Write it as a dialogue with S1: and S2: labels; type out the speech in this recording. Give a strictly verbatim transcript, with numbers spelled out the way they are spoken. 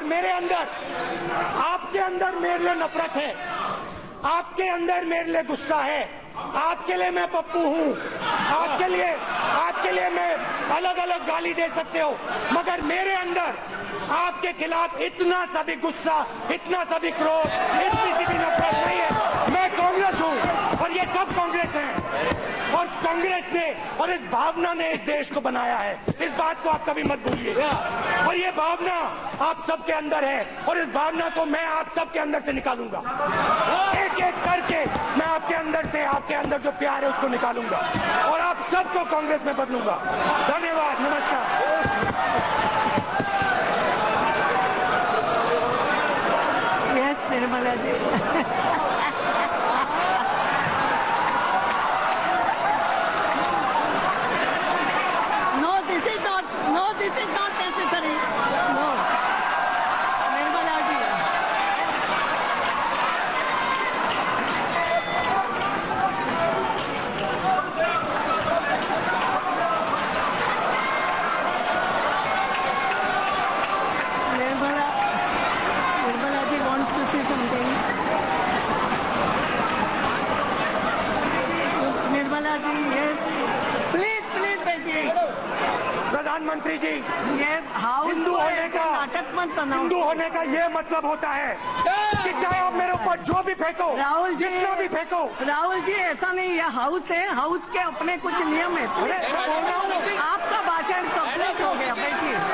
S1: और मेरे अंदर, आपके अंदर मेरे लिए नफरत है, आपके अंदर मेरे लिए गुस्सा है, आपके लिए मैं पप्पू हूँ, आपके लिए आपके लिए मैं अलग अलग गाली दे सकते हो, मगर मेरे अंदर आपके खिलाफ इतना सा भी गुस्सा, इतना सा भी क्रोध, इतनी सी भी नफरत नहीं है। मैं कांग्रेस हूँ और ये सब कांग्रेस हैं, और कांग्रेस ने और इस भावना ने इस देश को बनाया है। इस बात को आप कभी मत भूलिए, और ये भावना आप सबके अंदर है, और इस भावना को मैं आप सबके अंदर से निकालूंगा, एक एक करके मैं आपके अंदर से, आपके अंदर जो प्यार है उसको निकालूंगा और आप सबको कांग्रेस में बदलूंगा। धन्यवाद, नमस्कार।
S2: Yes Nirmala ji. No this is not, no this is not necessary. No Nirmala ji. Nirmala Nirmala ji wants to say something. Nirmala ji, yes, please please बैठिए।
S1: प्रधानमंत्री जी,
S2: ये हाउस
S1: हिंदू होने का
S2: नाटक मत बनाओ।
S1: हिंदू होने का ये मतलब होता है कि चाहे आप मेरे ऊपर जो भी फेंको,
S2: राहुल जी,
S1: जितना भी फेंको।
S2: राहुल जी ऐसा नहीं, ये हाउस है, हाउस के अपने कुछ नियम है।
S1: अरे, मैं बोल रहा हूँ।
S2: आपका भाषण कंप्लीट हो गया, बैठिए।